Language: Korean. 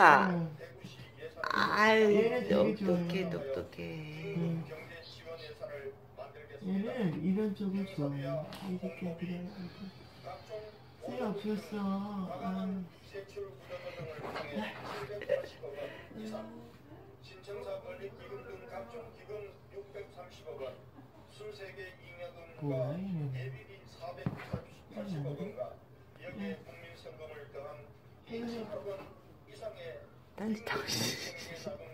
야, 아유, 얘는 되게 똑똑해, 좋아해요. 똑똑해. 얘는 이런 쪽을 좋아해요. 이 새끼야 그냥 쓸 없었어. 아. 뭐야 얘는? 딴짓하고 있어.